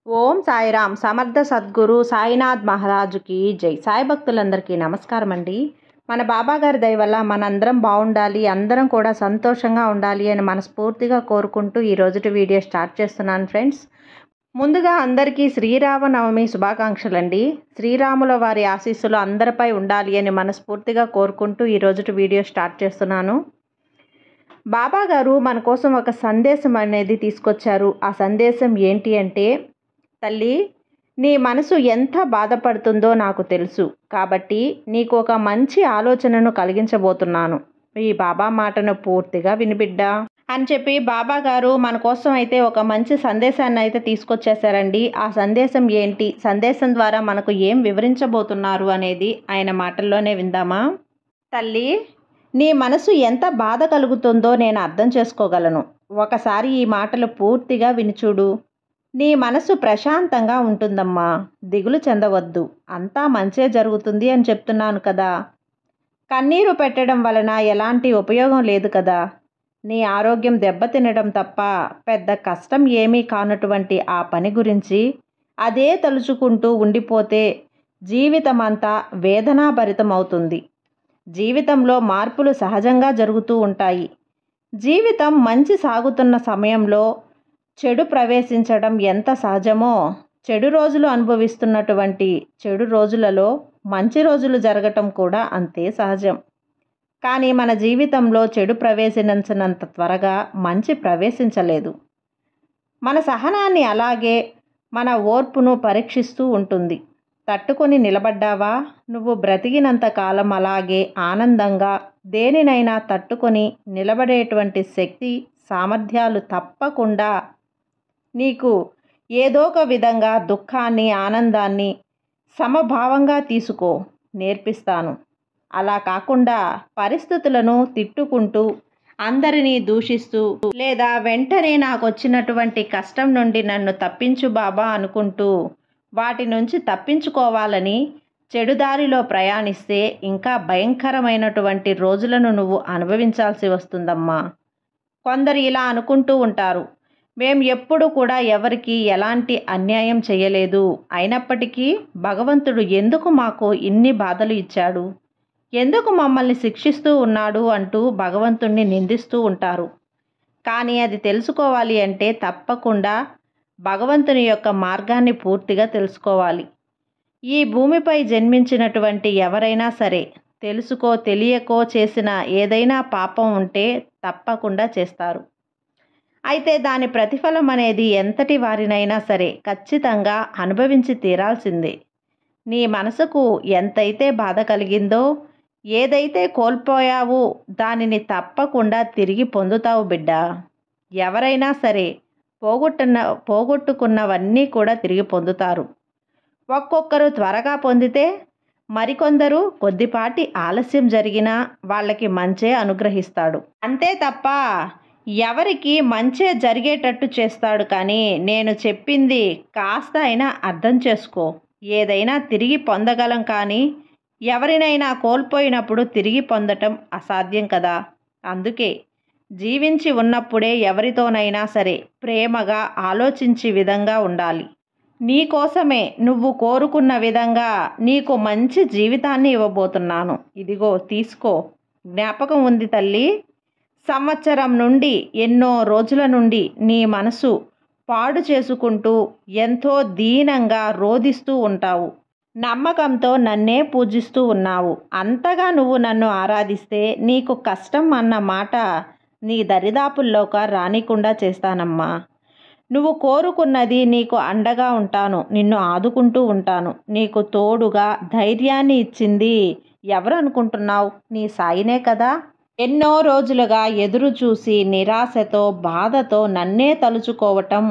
ఓం సాయిరామ్. సమర్థ సద్గురు సాయినాథ్ మహారాజుకి జై. సాయి భక్తులందరికీ నమస్కారం అండి. మన బాబా గారి దయ వల్ల మనందరం బాగుండాలి, అందరం కూడా సంతోషంగా ఉండాలి అని మనస్ఫూర్తిగా కోరుకుంటూ ఈ రోజుటి వీడియో స్టార్ట్ చేస్తున్నాను ఫ్రెండ్స్. ముందుగా అందరికీ శ్రీరామనవమి శుభాకాంక్షలు అండి. శ్రీరాముల వారి ఆశీస్సులు అందరిపై ఉండాలి అని మనస్ఫూర్తిగా కోరుకుంటూ ఈ రోజుటి వీడియో స్టార్ట్ చేస్తున్నాను. బాబా గారు మన కోసం ఒక సందేశం అనేది తీసుకొచ్చారు. ఆ సందేశం ఏంటి అంటే, తల్లి, నీ మనసు ఎంత బాధపడుతుందో నాకు తెలుసు, కాబట్టి నీకు ఒక మంచి ఆలోచనను కలిగించబోతున్నాను. ఈ బాబా మాటను పూర్తిగా వినిబిడ్డా అని చెప్పి బాబా గారు మన కోసం అయితే ఒక మంచి సందేశాన్ని అయితే తీసుకొచ్చేసారండి. ఆ సందేశం ఏంటి, సందేశం ద్వారా మనకు ఏం వివరించబోతున్నారు అనేది ఆయన మాటల్లోనే విందామా. తల్లి, నీ మనసు ఎంత బాధ కలుగుతుందో నేను అర్థం చేసుకోగలను. ఒకసారి ఈ మాటలు పూర్తిగా వినిచూడు. నీ మనసు ప్రశాంతంగా ఉంటుందమ్మా. దిగులు చెందవద్దు, అంతా మంచే జరుగుతుంది అని చెప్తున్నాను కదా. కన్నీరు పెట్టడం వలన ఎలాంటి ఉపయోగం లేదు కదా. నీ ఆరోగ్యం దెబ్బతినడం తప్ప పెద్ద కష్టం ఏమీ కానటువంటి ఆ పని గురించి అదే తలుచుకుంటూ ఉండిపోతే జీవితం అంతా వేదనాభరితం అవుతుంది. జీవితంలో మార్పులు సహజంగా జరుగుతూ ఉంటాయి. జీవితం మంచి సాగుతున్న సమయంలో చెడు ప్రవేశించడం ఎంత సహజమో, చెడు రోజులు అనుభవిస్తున్నటువంటి చెడు రోజులలో మంచి రోజులు జరగటం కూడా అంతే సహజం. కానీ మన జీవితంలో చెడు ప్రవేశించినంత త్వరగా మంచి ప్రవేశించలేదు. మన సహనాన్ని అలాగే మన ఓర్పును పరీక్షిస్తూ ఉంటుంది. తట్టుకొని నిలబడ్డావా? నువ్వు బ్రతికినంత కాలం అలాగే ఆనందంగా దేనినైనా తట్టుకొని నిలబడేటువంటి శక్తి, సామర్థ్యాలు తప్పకుండా నీకు ఏదో ఒక విధంగా దుఃఖాన్ని, ఆనందాన్ని సమభావంగా తీసుకో నేర్పిస్తాను. అలా కాకుండా పరిస్థితులను తిట్టుకుంటూ, అందరినీ దూషిస్తూ, లేదా వెంటనే నాకు వచ్చినటువంటి కష్టం నుండి నన్ను తప్పించు బాబా అనుకుంటూ వాటి నుంచి తప్పించుకోవాలని చెడుదారిలో ప్రయాణిస్తే ఇంకా భయంకరమైనటువంటి రోజులను నువ్వు అనుభవించాల్సి వస్తుందమ్మా. కొందరు ఇలా అనుకుంటూ ఉంటారు, మేము ఎప్పుడు కూడా ఎవరికి ఎలాంటి అన్యాయం చేయలేదు, అయినప్పటికీ భగవంతుడు ఎందుకు మాకు ఇన్ని బాధలు ఇచ్చాడు, ఎందుకు మమ్మల్ని శిక్షిస్తూ ఉన్నాడు అంటూ భగవంతుణ్ణి నిందిస్తూ ఉంటారు. కానీ అది తెలుసుకోవాలి అంటే తప్పకుండా భగవంతుని యొక్క మార్గాన్ని పూర్తిగా తెలుసుకోవాలి. ఈ భూమిపై జన్మించినటువంటి ఎవరైనా సరే తెలుసుకో తెలియకో చేసిన ఏదైనా పాపం ఉంటే తప్పకుండా చేస్తారు. అయితే దాని ప్రతిఫలం అనేది ఎంతటి వారినైనా సరే ఖచ్చితంగా అనుభవించి తీరాల్సిందే. నీ మనసుకు ఎంతైతే బాధ కలిగిందో, ఏదైతే కోల్పోయావో దానిని తప్పకుండా తిరిగి పొందుతావు బిడ్డా. ఎవరైనా సరే పోగొట్టుకున్నవన్నీ కూడా తిరిగి పొందుతారు. ఒక్కొక్కరు త్వరగా పొందితే మరికొందరు కొద్దిపాటి ఆలస్యం జరిగినా వాళ్ళకి మంచే అనుగ్రహిస్తాడు. అంతే తప్ప ఎవరికి మంచే జరిగేటట్టు చేస్తాడు. కానీ నేను చెప్పింది కాస్త అయినా అర్థం చేసుకో. ఏదైనా తిరిగి పొందగలం, కానీ ఎవరినైనా కోల్పోయినప్పుడు తిరిగి పొందటం అసాధ్యం కదా. అందుకే జీవించి ఉన్నప్పుడే ఎవరితోనైనా సరే ప్రేమగా ఆలోచించే విధంగా ఉండాలి. నీకోసమే నువ్వు కోరుకున్న విధంగా నీకు మంచి జీవితాన్ని ఇవ్వబోతున్నాను. ఇదిగో తీసుకో. జ్ఞాపకం ఉంది తల్లి, సంవత్సరం నుండి, ఎన్నో రోజుల నుండి నీ మనసు పాడు చేసుకుంటూ ఎంతో దీనంగా రోదిస్తూ ఉంటావు. నమ్మకంతో నన్నే పూజిస్తూ ఉన్నావు. అంతగా నువ్వు నన్ను ఆరాధిస్తే నీకు కష్టం అన్న మాట నీ దరిదాపుల్లోకి రానికుండా చేస్తానమ్మా. నువ్వు కోరుకున్నది నీకు అండగా ఉంటాను, నిన్ను ఆదుకుంటూ ఉంటాను. నీకు తోడుగా ధైర్యాన్ని ఇచ్చింది ఎవరు అనుకుంటున్నావు? నీ సాయినే కదా. ఎన్నో రోజులుగా ఎదురు చూసి నిరాశతో, బాధతో నన్నే తలుచుకోవటం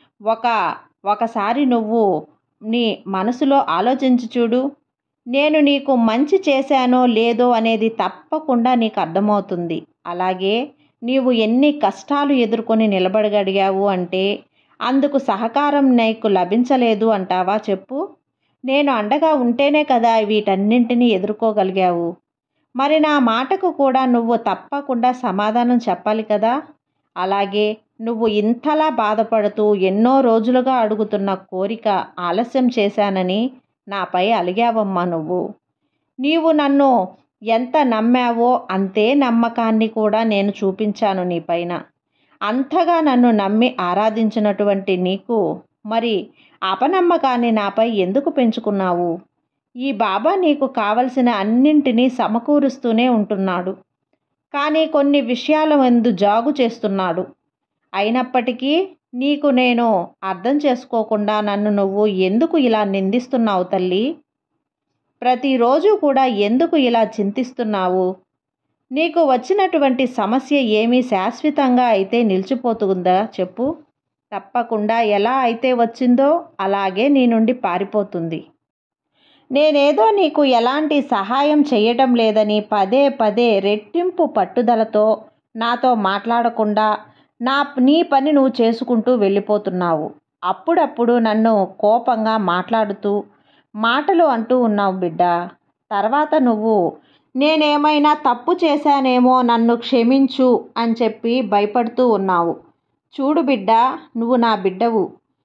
ఒకసారి నువ్వు నీ మనసులో ఆలోచించి చూడు. నేను నీకు మంచి చేశానో లేదో అనేది తప్పకుండా నీకు అర్థమవుతుంది. అలాగే నీవు ఎన్ని కష్టాలు ఎదుర్కొని నిలబడగలిగావు అంటే అందుకు సహకారం నీకు లభించలేదు అంటావా చెప్పు. నేను అండగా ఉంటేనే కదా వీటన్నింటినీ ఎదుర్కోగలిగావు. మరి నా మాటకు కూడా నువ్వు తప్పకుండా సమాధానం చెప్పాలి కదా. అలాగే నువ్వు ఇంతలా బాధపడుతూ ఎన్నో రోజులుగా అడుగుతున్న కోరిక ఆలస్యం చేశానని నాపై అలిగావమ్మా నువ్వు. నీవు నన్ను ఎంత నమ్మావో అంతే నమ్మకాన్ని కూడా నేను చూపించాను నీపైన. అంతగా నన్ను నమ్మి ఆరాధించినటువంటి నీకు మరి అపనమ్మకాన్ని నాపై ఎందుకు పెంచుకున్నావు? ఈ బాబా నీకు కావలసిన అన్నింటినీ సమకూరుస్తూనే ఉంటున్నాడు. కానీ కొన్ని విషయాల ఎందు జాగు చేస్తున్నాడు. అయినప్పటికీ నీకు నేను అర్థం చేసుకోకుండా నన్ను నువ్వు ఎందుకు ఇలా నిందిస్తున్నావు తల్లి? ప్రతిరోజు కూడా ఎందుకు ఇలా చింతిస్తున్నావు? నీకు వచ్చినటువంటి సమస్య ఏమీ శాశ్వతంగా అయితే నిలిచిపోతుందా చెప్పు? తప్పకుండా ఎలా అయితే వచ్చిందో అలాగే నీ నుండి పారిపోతుంది. నేనేదో నీకు ఎలాంటి సహాయం చేయటం లేదని పదే పదే రెట్టింపు పట్టుదలతో నాతో మాట్లాడకుండా నీ పని నువ్వు చేసుకుంటూ వెళ్ళిపోతున్నావు. అప్పుడప్పుడు నన్ను కోపంగా మాట్లాడుతూ మాటలు అంటూ ఉన్నావు బిడ్డ. తర్వాత నువ్వు నేనేమైనా తప్పు చేశానేమో నన్ను క్షమించు అని చెప్పి భయపడుతూ ఉన్నావు. చూడు బిడ్డ, నువ్వు నా బిడ్డవు.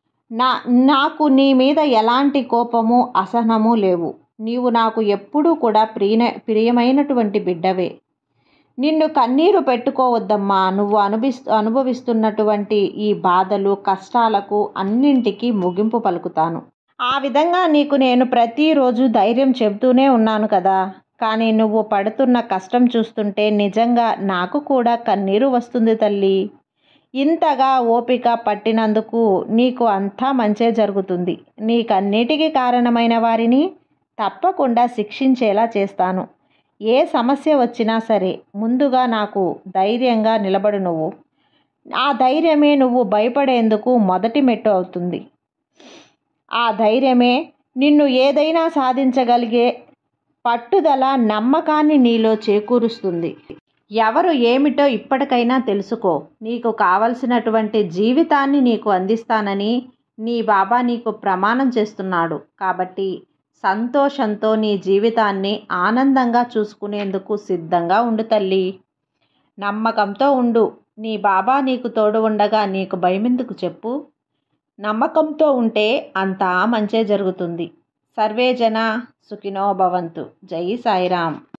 నాకు నీ మీద ఎలాంటి కోపము అసహనము లేవు. నీవు నాకు ఎప్పుడూ కూడా ప్రియమైనటువంటి బిడ్డవే. నిన్ను కన్నీరు పెట్టుకోవద్దమ్మా. నువ్వు అనుభవిస్తున్నటువంటి ఈ బాధలు కష్టాలకు అన్నింటికీ ముగింపు పలుకుతాను. ఆ విధంగా నీకు నేను ప్రతిరోజు ధైర్యం చెబుతూనే ఉన్నాను కదా. కానీ నువ్వు పడుతున్న కష్టం చూస్తుంటే నిజంగా నాకు కూడా కన్నీరు వస్తుంది తల్లి. ఇంతగా ఓపిక పట్టినందుకు నీకు అంతా మంచే జరుగుతుంది. నీకన్నిటికీ కారణమైన వారిని తప్పకుండా శిక్షించేలా చేస్తాను. ఏ సమస్య వచ్చినా సరే ముందుగా నాకు ధైర్యంగా నిలబడు నువ్వు. ఆ ధైర్యమే నువ్వు భయపడేందుకు మొదటి మెట్టు అవుతుంది. ఆ ధైర్యమే నిన్ను ఏదైనా సాధించగలిగే పట్టుదల, నమ్మకాన్ని నీలో చేకూరుస్తుంది. ఎవరు ఏమిటో ఇప్పటికైనా తెలుసుకో. నీకు కావలసినటువంటి జీవితాన్ని నీకు అందిస్తానని నీ బాబా నీకు ప్రమాణం చేస్తున్నాడు. కాబట్టి సంతోషంతో నీ జీవితాన్ని ఆనందంగా చూసుకునేందుకు సిద్ధంగా ఉండు తల్లి. నమ్మకంతో ఉండు. నీ బాబా నీకు తోడు ఉండగా నీకు భయమెందుకు చెప్పు? నమ్మకంతో ఉంటే అంతా మంచే జరుగుతుంది. సర్వే జన సుఖినో భవంతు. జై సాయిరామ్.